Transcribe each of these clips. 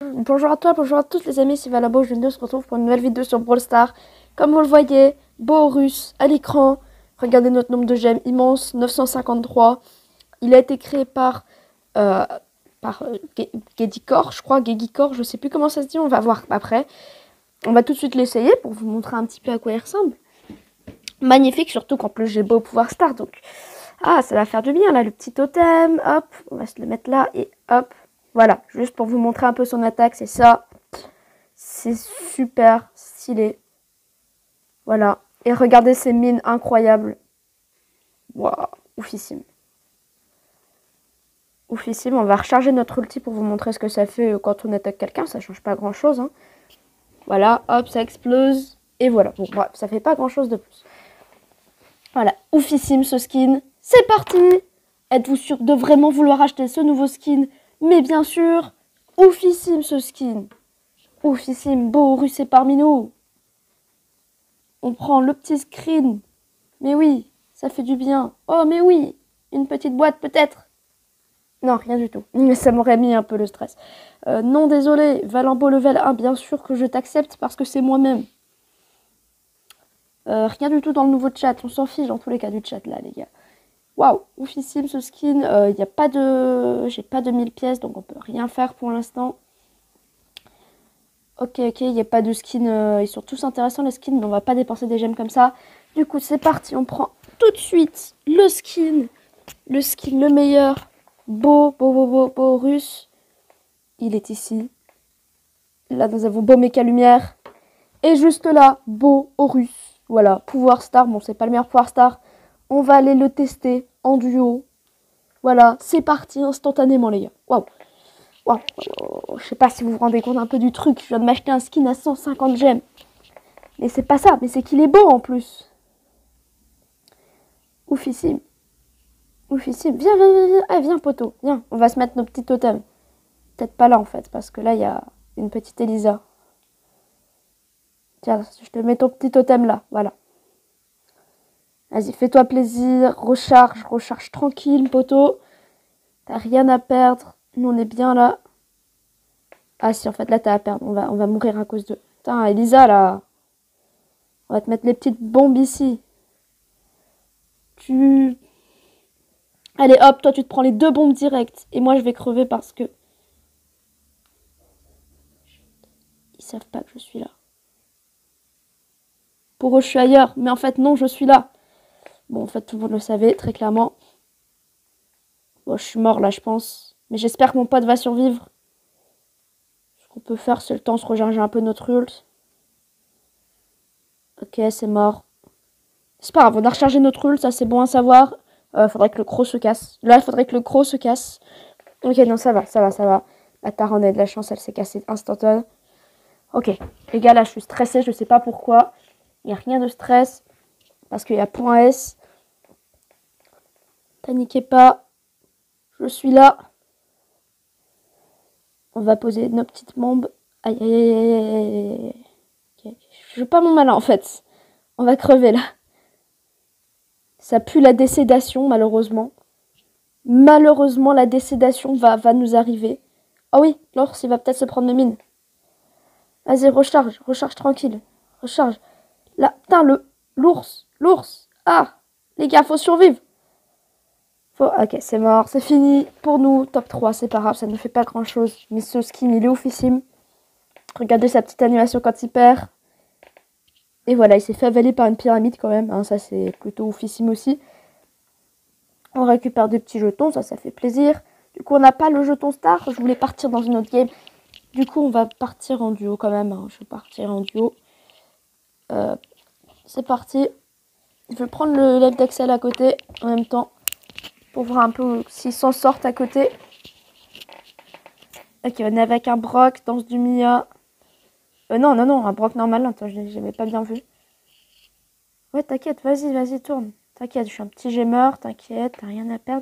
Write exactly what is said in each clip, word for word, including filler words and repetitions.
Bonjour à toi, bonjour à tous les amis, c'est Valabo, je viens de se retrouve pour une nouvelle vidéo sur Brawl Stars. Comme vous le voyez, Boorus à l'écran. Regardez notre nombre de gemmes immense, neuf cent cinquante-trois. Il a été créé par, euh, par euh, Gedikor, je crois, Gegikor, je sais plus comment ça se dit, on va voir après. On va tout de suite l'essayer pour vous montrer un petit peu à quoi il ressemble. Magnifique, surtout qu'en plus j'ai beau pouvoir star, donc... Ah, ça va faire du bien là, le petit totem, hop, on va se le mettre là et hop. Voilà, juste pour vous montrer un peu son attaque, c'est ça. C'est super stylé. Voilà. Et regardez ces mines incroyables. Waouh, oufissime. Oufissime. On va recharger notre ulti pour vous montrer ce que ça fait quand on attaque quelqu'un. Ça change pas grand chose. Hein. Voilà, hop, ça explose. Et voilà. Bon, bref, ça fait pas grand chose de plus. Voilà, oufissime ce skin. C'est parti! Êtes-vous sûr de vraiment vouloir acheter ce nouveau skin? Mais bien sûr, oufissime ce skin. Oufissime, Boorus est parmi nous. On prend le petit screen. Mais oui, ça fait du bien. Oh, mais oui, une petite boîte peut-être. Non, rien du tout. Mais ça m'aurait mis un peu le stress. Euh, non, désolé, Valambo level un, bien sûr que je t'accepte parce que c'est moi-même. Euh, rien du tout dans le nouveau chat. On s'en fiche dans tous les cas du chat, là, les gars. Waouh, oufissime ce skin. Il euh, n'y a pas de... J'ai pas de mille pièces, donc on peut rien faire pour l'instant. Ok, ok, il n'y a pas de skin. Euh, ils sont tous intéressants, les skins, mais on va pas dépenser des gemmes comme ça. Du coup, c'est parti. On prend tout de suite le skin. Le skin le meilleur. Beau, beau, beau, beau, Boorus. Il est ici. Là, nous avons beau méca lumière. Et juste là, Boorus. Voilà, pouvoir star. Bon, c'est pas le meilleur pouvoir star. On va aller le tester en duo. Voilà, c'est parti instantanément, les gars. Waouh. Waouh. Je sais pas si vous vous rendez compte un peu du truc. Je viens de m'acheter un skin à cent cinquante gemmes. Mais c'est pas ça, mais c'est qu'il est beau en plus. Oufissime. Oufissime. Viens, viens, viens, viens. Ah, viens, poteau. Viens, on va se mettre nos petits totems. Peut-être pas là, en fait, parce que là, il y a une petite Elisa. Tiens, je te mets ton petit totem là. Voilà. Vas-y, fais-toi plaisir. Recharge, recharge tranquille, poteau. T'as rien à perdre. Nous, on est bien là. Ah, si, en fait, là, t'as à perdre. On va, on va mourir à cause de... Putain, Elisa, là. On va te mettre les petites bombes ici. Tu... Allez, hop, toi, tu te prends les deux bombes directes. Et moi, je vais crever parce que... Ils savent pas que je suis là. Pour eux, je suis ailleurs. Mais en fait, non, je suis là. Bon, en fait, tout le monde le savait, très clairement. Bon, je suis mort, là, je pense. Mais j'espère que mon pote va survivre. Ce qu'on peut faire, c'est le temps de se regerger un peu notre ult. Ok, c'est mort. C'est pas grave, on a rechargé notre ult, ça, c'est bon à savoir. Euh, faudrait que le croc se casse. Là, il faudrait que le croc se casse. Ok, non, ça va, ça va, ça va. La Tara, on a de la chance, elle s'est cassée instantanément. Ok, les gars, là, je suis stressée, je sais pas pourquoi. Il n'y a rien de stress. Parce qu'il y a point S. Paniquez pas. Je suis là. On va poser nos petites bombes. Aïe, aïe, aïe, aïe, aïe. Okay. Je joue pas mon malin, en fait. On va crever, là. Ça pue la décédation, malheureusement. Malheureusement, la décédation va, va nous arriver. Oh oui, l'ours, il va peut-être se prendre de mine. Vas-y, recharge, recharge tranquille. Recharge. Là, putain, le... L'ours, l'ours. Ah, les gars, faut survivre. Faut... Ok, c'est mort, c'est fini. Pour nous, top trois, c'est pas grave, ça ne fait pas grand-chose. Mais ce skin, il est oufissime. Regardez sa petite animation quand il perd. Et voilà, il s'est fait avaler par une pyramide quand même. Hein, ça, c'est plutôt oufissime aussi. On récupère des petits jetons, ça, ça fait plaisir. Du coup, on n'a pas le jeton star. Je voulais partir dans une autre game. Du coup, on va partir en duo quand même. Hein. Je vais partir en duo. Euh, c'est parti. Je vais prendre le live d'Axel à côté en même temps. Pour voir un peu s'ils s'en sortent à côté. Ok, on est avec un Brock, danse du Mia. Euh, non, non, non, un Brock normal. Attends, j'avais pas bien vu. Ouais, t'inquiète, vas-y, vas-y, tourne. T'inquiète, je suis un petit gemeur, t'inquiète, t'as rien à perdre.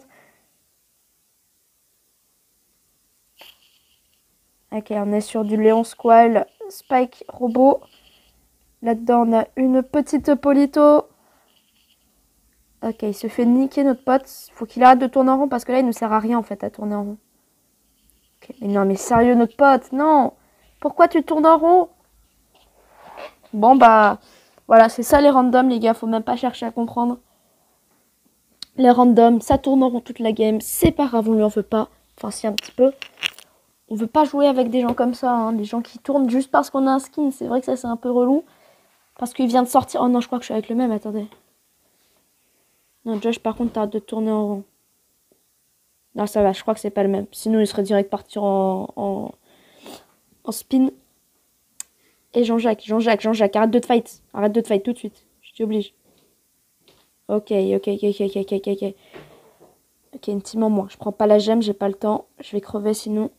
Ok, on est sur du Léon Squall, Spike Robot. Là-dedans, on a une petite Polito. Ok, il se fait niquer notre pote. Faut qu'il arrête de tourner en rond parce que là, il ne sert à rien en fait à tourner en rond. Okay, mais non, mais sérieux, notre pote, non. Pourquoi tu tournes en rond? Bon, bah, voilà, c'est ça les randoms, les gars. Faut même pas chercher à comprendre. Les randoms, ça tourne en rond toute la game. C'est pas grave, on lui en veut pas. Enfin, si, un petit peu. On veut pas jouer avec des gens comme ça, hein. Des gens qui tournent juste parce qu'on a un skin. C'est vrai que ça, c'est un peu relou. Parce qu'il vient de sortir. Oh non, je crois que je suis avec le même, attendez. Non, Josh, par contre, t'arrêtes de tourner en rond. Non, ça va, je crois que c'est pas le même. Sinon, il serait direct partir en, en, en spin. Et Jean-Jacques, Jean-Jacques, Jean-Jacques, arrête de te fight. Arrête de te fight tout de suite. Je t'oblige. Ok, ok, ok, ok, ok, ok, ok. Ok, une team en moins. Je prends pas la gemme, j'ai pas le temps. Je vais crever sinon.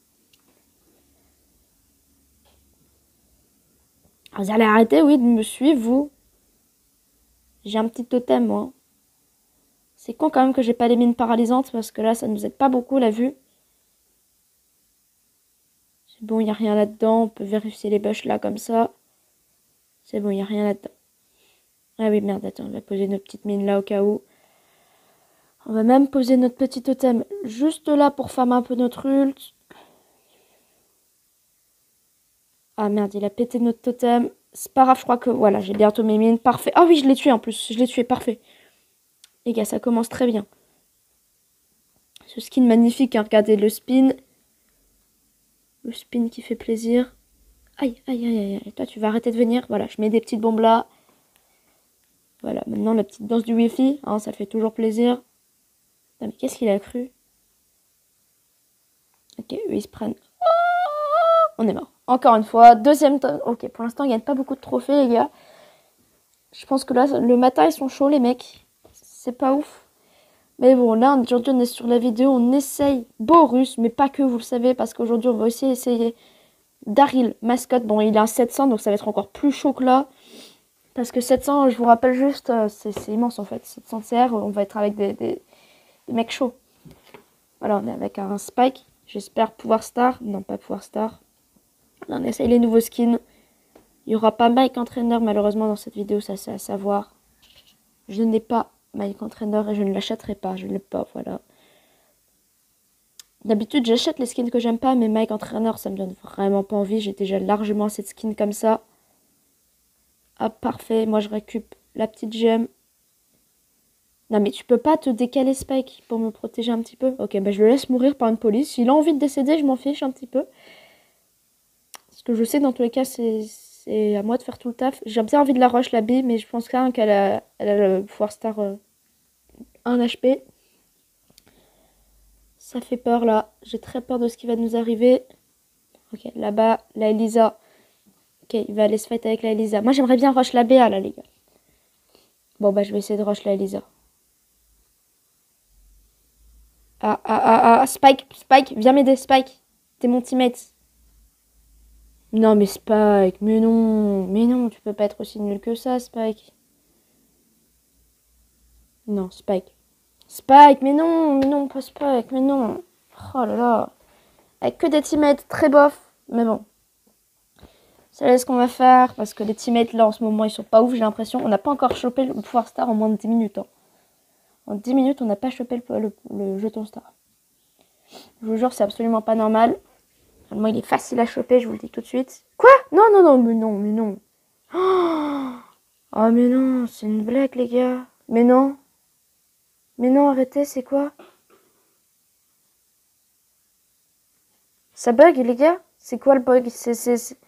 Vous allez arrêter, oui, de me suivre, vous. J'ai un petit totem, moi. C'est con quand même que j'ai pas les mines paralysantes parce que là, ça nous aide pas beaucoup, la vue. C'est bon, il n'y a rien là-dedans. On peut vérifier les bush là, comme ça. C'est bon, il n'y a rien là-dedans. Ah oui, merde, attends, on va poser nos petites mines là au cas où. On va même poser notre petit totem juste là pour farmer un peu notre ult. Ah merde, il a pété notre totem. C'est pas grave, je crois que... Voilà, j'ai bientôt mes mines. Parfait. Ah oui, je l'ai tué en plus. Je l'ai tué, parfait. Les gars, ça commence très bien. Ce skin magnifique, hein. Regardez le spin. Le spin qui fait plaisir. Aïe, aïe, aïe, aïe. Toi, tu vas arrêter de venir. Voilà, je mets des petites bombes là. Voilà, maintenant la petite danse du wifi. Hein, ça fait toujours plaisir. Putain, mais qu'est-ce qu'il a cru? Ok, eux, ils se prennent... On est mort. Encore une fois, deuxième temps. Ok, pour l'instant, ils gagnent pas beaucoup de trophées, les gars. Je pense que là, le matin, ils sont chauds, les mecs. C'est pas ouf. Mais bon, là, aujourd'hui, on est sur la vidéo. On essaye Borus, mais pas que, vous le savez, parce qu'aujourd'hui, on va aussi essayer Daryl, mascotte. Bon, il a un sept cents, donc ça va être encore plus chaud que là. Parce que sept cents, je vous rappelle juste, c'est immense, en fait. sept cents C R, on va être avec des, des, des mecs chauds. Voilà, on est avec un Spike. J'espère pouvoir star. Non, pas pouvoir star. Là, on essaye les nouveaux skins. Il n'y aura pas Mike Entraîneur malheureusement dans cette vidéo, ça c'est à savoir. Je n'ai pas Mike Entraîneur et je ne l'achèterai pas, je ne l'ai pas, voilà. D'habitude j'achète les skins que j'aime pas, mais Mike Entraîneur ça me donne vraiment pas envie. J'ai déjà largement assez de skins comme ça. Ah parfait, moi je récup la petite gemme. Non mais tu peux pas te décaler Spike pour me protéger un petit peu. Ok, bah je le laisse mourir par une police. S'il a envie de décéder, je m'en fiche un petit peu. Parce que je sais dans tous les cas c'est... C'est à moi de faire tout le taf. J'ai bien envie de la rush la bille, mais je pense quand même qu'elle a, elle a le pouvoir star euh, un H P. Ça fait peur là. J'ai très peur de ce qui va nous arriver. Ok, là-bas, la Elisa. Ok, il va aller se fight avec la Elisa. Moi j'aimerais bien rush la B A là, les gars. Bon, bah je vais essayer de rush la Elisa. Ah, ah, ah, ah, Spike, Spike, viens m'aider, Spike. T'es mon teammate. Non, mais Spike, mais non, mais non, tu peux pas être aussi nul que ça, Spike. Non, Spike. Spike, mais non, mais non, pas Spike, mais non. Oh là là. Avec que des teammates très bof, mais bon. C'est ce qu'on va faire, parce que les teammates là en ce moment ils sont pas ouf, j'ai l'impression. On n'a pas encore chopé le pouvoir star en moins de dix minutes. Hein. En dix minutes, on n'a pas chopé le, le, le jeton star. Je vous jure, c'est absolument pas normal. Moi, il est facile à choper, je vous le dis tout de suite. Quoi? Non, non, non, mais non, mais non. Oh, mais non, c'est une blague, les gars. Mais non. Mais non, arrêtez, c'est quoi? Ça bug, les gars? C'est quoi le bug? C'est... c'est...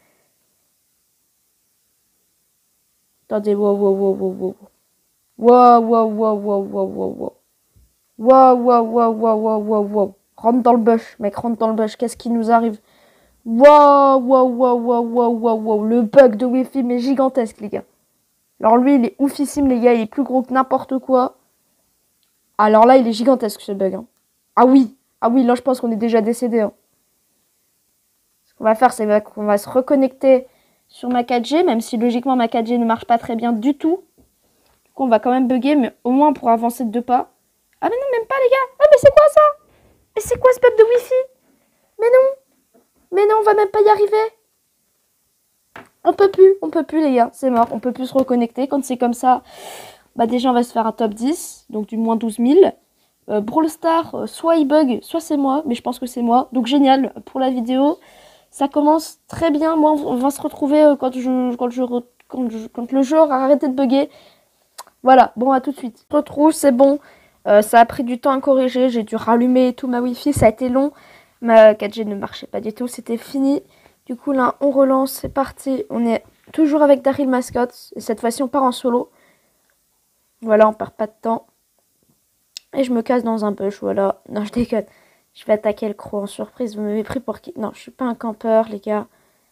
Attendez, wow, wow, wow, wow, wow. Wow, wow, wow, wow, wow, wow, wow. Wow, wow, wow, wow, wow, wow, wow. Rentre dans le bush, mec, rentre dans le bush. Qu'est-ce qui nous arrive? Wow, wow, wow, wow, wow, wow, wow. Le bug de Wi-Fi, mais gigantesque, les gars. Alors lui, il est oufissime, les gars. Il est plus gros que n'importe quoi. Alors là, il est gigantesque, ce bug. Hein. Ah oui. Ah oui, là, je pense qu'on est déjà décédé. Hein. Ce qu'on va faire, c'est qu'on va se reconnecter sur ma quatre G, même si logiquement, ma quatre G ne marche pas très bien du tout. Du coup, on va quand même bugger, mais au moins, on pourra avancer de deux pas. Ah mais non, même pas, les gars. Ah, mais c'est quoi, ça? Mais c'est quoi, ce bug de Wi-Fi? Mais non. Mais non, on va même pas y arriver. On peut plus, on peut plus, les gars. C'est mort, on peut plus se reconnecter. Quand c'est comme ça... Bah déjà on va se faire un top dix, donc du moins douze mille. Euh, Brawl Star, euh, soit il bug, soit c'est moi, mais je pense que c'est moi. Donc génial pour la vidéo. Ça commence très bien. Moi, on va se retrouver euh, quand, je, quand, je, quand, je, quand le jeu aura arrêté de bugger. Voilà, bon, à tout de suite. Je retrouve, c'est bon. Euh, ça a pris du temps à corriger. J'ai dû rallumer tout ma Wi-Fi. Ça a été long. Ma quatre G ne marchait pas du tout. C'était fini. Du coup, là, on relance. C'est parti. On est toujours avec Daryl Mascot. Et cette fois-ci, on part en solo. Voilà, on perd pas de temps. Et je me casse dans un bush. Voilà. Non, je déconne. Je vais attaquer le croc en surprise. Vous m'avez pris pour qui? Non, je suis pas un campeur, les gars.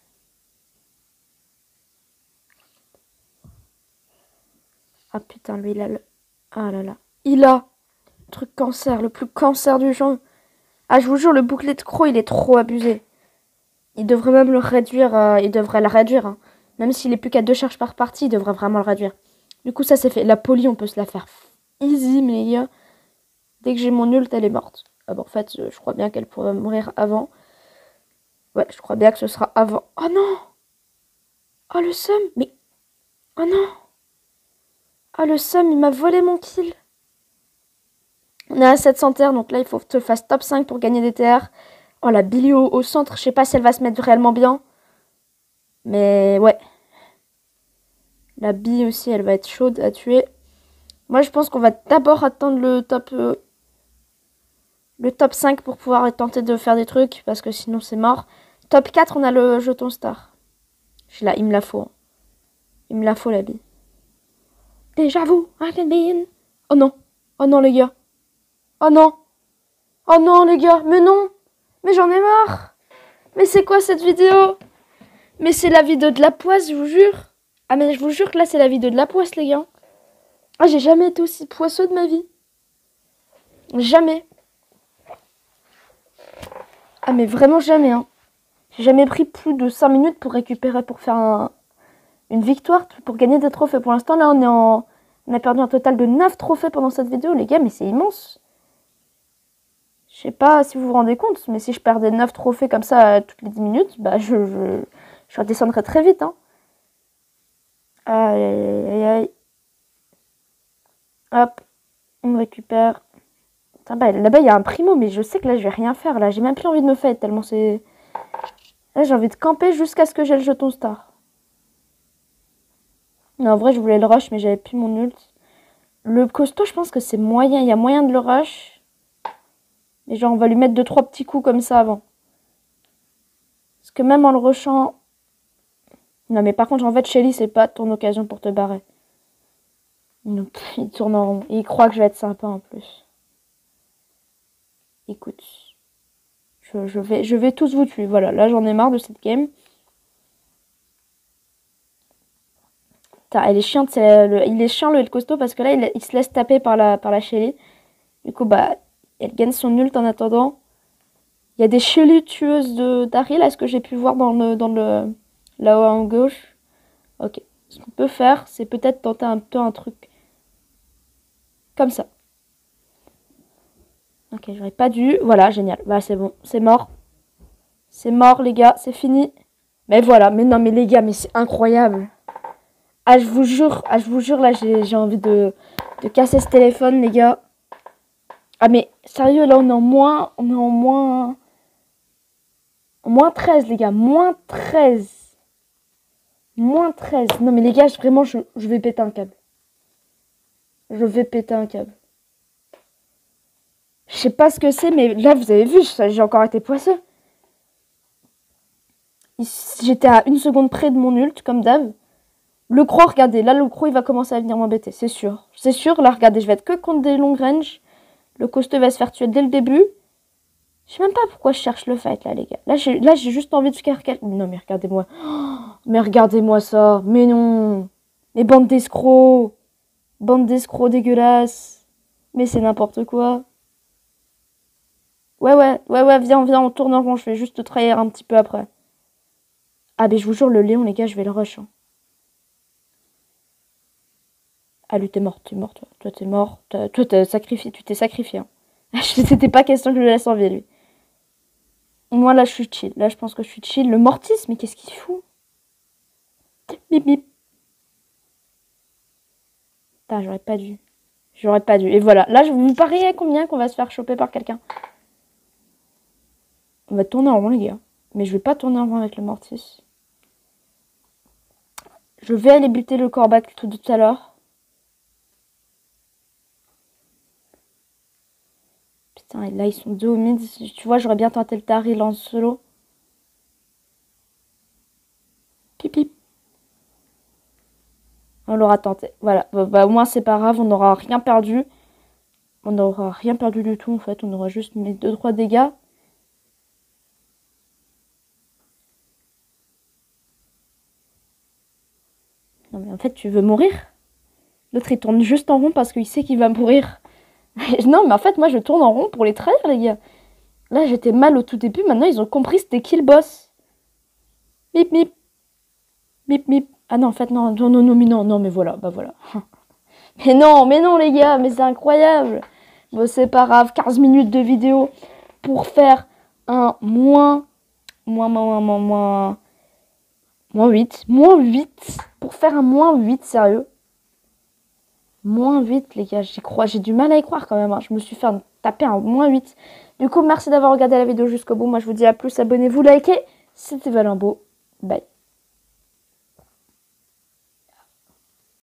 Ah putain, lui, il a le... Ah là là. Il a le truc cancer, le plus cancer du genre. Ah, je vous jure, le bouclier de croc, il est trop abusé. Il devrait même le réduire. Euh, il devrait le réduire. Hein. Même s'il est plus qu'à deux charges par partie, il devrait vraiment le réduire. Du coup, ça, c'est fait. La poly, on peut se la faire easy, mais les gars. Dès que j'ai mon ult, elle est morte. Ah bon, en fait, je crois bien qu'elle pourrait mourir avant. Ouais, je crois bien que ce sera avant. Oh non! Oh, le seum! Mais... Oh non! Oh, le seum, il m'a volé mon kill. On est à sept cents terres, donc là, il faut que tu fasses top cinq pour gagner des T R. Oh, la Billy au, au centre, je sais pas si elle va se mettre réellement bien. Mais ouais. La bille aussi, elle va être chaude à tuer. Moi, je pense qu'on va d'abord attendre le top... Euh, le top cinq pour pouvoir tenter de faire des trucs, parce que sinon, c'est mort. Top quatre, on a le jeton star. Je là, il me la faut. Hein. Il me la faut, la bille. Déjà vous, I can be in. Oh non. Oh non, les gars. Oh non. Oh non, les gars. Mais non. Mais j'en ai marre. Mais c'est quoi cette vidéo? Mais c'est la vidéo de la poisse, je vous jure. Ah, mais je vous jure que là, c'est la vidéo de la poisse, les gars. Ah, j'ai jamais été aussi poisseux de ma vie. Jamais. Ah, mais vraiment jamais, hein. J'ai jamais pris plus de cinq minutes pour récupérer, pour faire un... une victoire, pour gagner des trophées. Pour l'instant, là, on est en... On a perdu un total de neuf trophées pendant cette vidéo, les gars, mais c'est immense. Je sais pas si vous vous rendez compte, mais si je perdais neuf trophées comme ça euh, toutes les dix minutes, bah je, je, je redescendrais très vite. Hein. Aïe, aïe, aïe, aïe. Hop, on récupère. Bah, là-bas, il y a un primo, mais je sais que là, je vais rien faire. Là, j'ai même plus envie de me fight, tellement c'est... Là, j'ai envie de camper jusqu'à ce que j'ai le jeton star. Non, en vrai, je voulais le rush, mais j'avais plus mon ult. Le costaud, je pense que c'est moyen. Il y a moyen de le rush. Et genre, on va lui mettre deux trois petits coups comme ça avant. Parce que même en le rushant... Non, mais par contre, en fait, Shelly, c'est pas ton occasion pour te barrer. Non, pff, il tourne en rond. Et il croit que je vais être sympa en plus. Écoute. Je, je, vais, je vais tous vous tuer. Voilà, là, j'en ai marre de cette game. Putain, elle est chiante. C'est le, il est chiant, le costaud, parce que là, il, il se laisse taper par la, par la Shelly. Du coup, bah, elle gagne son ult en attendant. Il y a des Shelly tueuses de Daryl, est-ce que j'ai pu voir dans le... Dans le là-haut en gauche. Ok. Ce qu'on peut faire, c'est peut-être tenter un peu un truc comme ça. Ok, j'aurais pas dû. Voilà, génial. Bah, c'est bon. C'est mort. C'est mort, les gars. C'est fini. Mais voilà. Mais non, mais les gars, mais c'est incroyable. Ah, je vous jure. Ah, je vous jure, là, j'ai envie de, de casser ce téléphone, les gars. Ah, mais sérieux, là, on est en moins... On est en moins... En moins treize, les gars. Moins treize. Moins treize. Non, mais les gars, vraiment, je, je vais péter un câble. Je vais péter un câble. Je sais pas ce que c'est, mais là, vous avez vu, j'ai encore été poisseux. J'étais à une seconde près de mon ult, comme d'hab. Le croc, regardez, là, le croc, il va commencer à venir m'embêter, c'est sûr. C'est sûr, là, regardez, je vais être que contre des longues range. Le costaud va se faire tuer dès le début. Je sais même pas pourquoi je cherche le fight, là, les gars. Là, j'ai là, j'ai juste envie de faire... Non, mais regardez-moi. Oh, mais regardez-moi ça. Mais non. Mais bande d'escrocs. Bande d'escrocs dégueulasses. Mais c'est n'importe quoi. Ouais, ouais, ouais, ouais, viens, viens, on tourne en rond. Je vais juste te trahir un petit peu après. Ah, mais je vous jure, le Léon, les gars, je vais le rush. Hein. Ah, lui, t'es mort, t'es mort, toi. Toi, t'es mort. Toi, t'es sacrifié, tu t'es sacrifié. Hein. C'était pas question que je le laisse en vie, lui. Moi, là, je suis chill. Là, je pense que je suis chill. Le Mortis, mais qu'est-ce qu'il fout? Bip, bip. Putain, j'aurais pas dû. J'aurais pas dû. Et voilà. Là, je vous pariez à combien qu'on va se faire choper par quelqu'un? On va tourner en rond, les gars. Mais je vais pas tourner en rond avec le mortier. Je vais aller buter le corbac tout, tout à l'heure. Putain, et là, ils sont deux au mid. Tu vois, j'aurais bien tenté le Taril en solo. Pip, pip. On l'aura tenté. Voilà. Bah, bah, au moins, c'est pas grave. On n'aura rien perdu. On n'aura rien perdu du tout, en fait. On aura juste mis deux trois dégâts. Non, mais en fait, tu veux mourir? L'autre, il tourne juste en rond parce qu'il sait qu'il va mourir. Non, mais en fait, moi, je tourne en rond pour les trahir, les gars. Là, j'étais mal au tout début. Maintenant, ils ont compris c'était qui le boss. Mip, mip. Mip, mip. Ah non, en fait, non, non, non, non, mais non, non, mais voilà, bah voilà. Mais non, mais non, les gars, mais c'est incroyable. Bon, c'est pas grave, quinze minutes de vidéo pour faire un moins, moins, moins, moins, moins, moins huit. Moins huit. Pour faire un moins huit, sérieux. Moins huit, les gars, j'y crois. J'ai du mal à y croire quand même. Hein. Je me suis fait un, taper un moins huit. Du coup, merci d'avoir regardé la vidéo jusqu'au bout. Moi, je vous dis à plus. Abonnez-vous, likez. C'était Valimbo. Bye.